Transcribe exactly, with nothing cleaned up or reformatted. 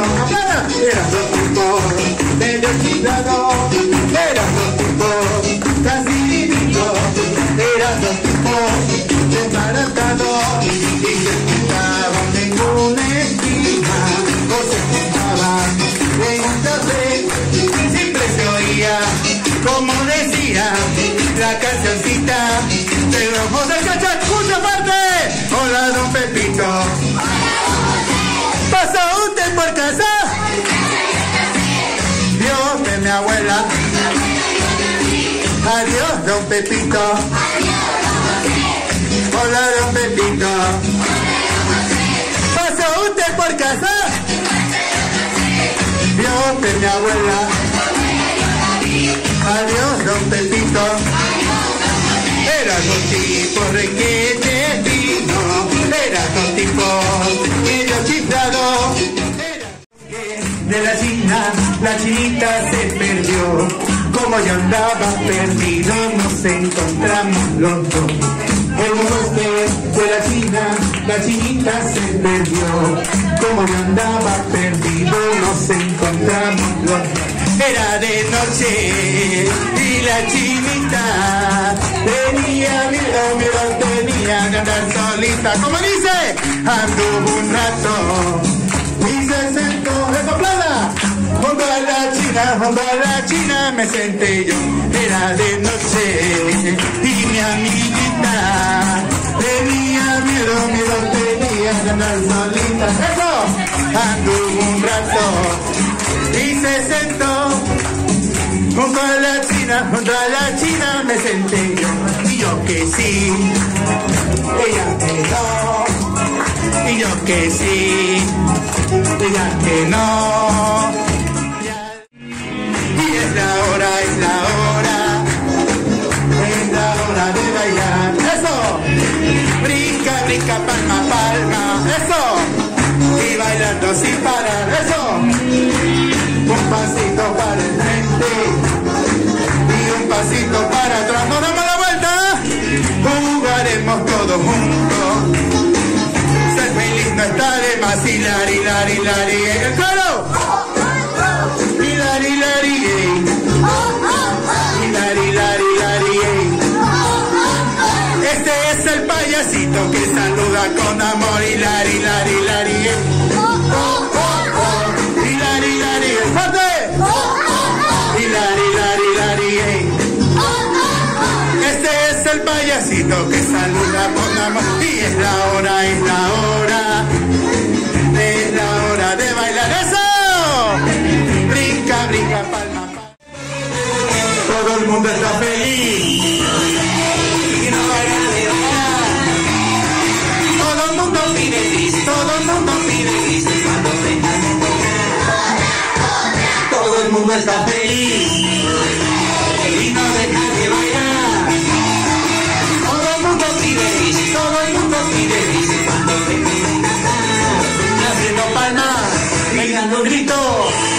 Pepito. ¡Aplaudan! Eran dos tipos medio chiflados, eran dos tipos casi divinos, eran dos tipos desbaratados y se juntaban en una esquina o se juntaban en un café. Siempre se oía, como decía la cancioncita del ojo del cacha. ¡Escucha parte! Hola, don Pepito. ¿Pasa usted por casa? Dios de mi abuela. Adiós, don Pepito. Hola, don Pepito. ¿Pasa usted por casa? Dios de mi abuela. Adiós, don Pepito. Era dos tipos requete fino, era dos tipos medio chiflados. De la china, la chinita se perdió. Como yo andaba perdido, nos encontramos los dos. El huésped de la china, la chinita se perdió. Como yo andaba perdido, nos encontramos los dos. Era de noche y la chinita tenía miedo, miedo tenía que andar solita. Como dice, anduvo un rato y se sentó en la plana. Junto a la china, junto a la china me senté yo. Era de noche y mi amiguita tenía miedo, miedo tenía que andar solita. Eso, anduvo un rato y se sentó junto a la china, junto a la china me senté yo. Y yo que sí, ella que no, y yo que sí, ella que no. Y es la hora, es la hora, es la hora de bailar. Eso, brinca, brinca, palma, palma, eso. Y bailando sin parar, eso. Un pasito para el frente y un pasito para atrás. ¡Nos damos la vuelta! Jugaremos todos juntos. Ser feliz no está de más. Hilari, hilari, hilari. ¡El coro! Hilari, hilari, hilari, hilari, hilari. Este es el payasito que saluda con amor. Hilari, hilari, hilari. El payasito que saluda con amor. Y es la hora, es la hora, es la hora de bailar. ¡Eso! Brinca, brinca, palma, palma. Todo el mundo está feliz y no para de bailar. Todo el mundo pide gris, todo el mundo pide gris cuando vengan a tocar. Todo el mundo está feliz y no deja de bailar. Todo el mundo pide gris cuando vengan a cantar. Haciendo palmas, pegando un grito.